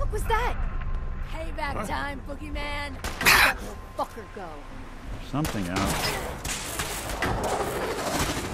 fuck was that? Payback time, boogeyman. Let the fucker go. Something out.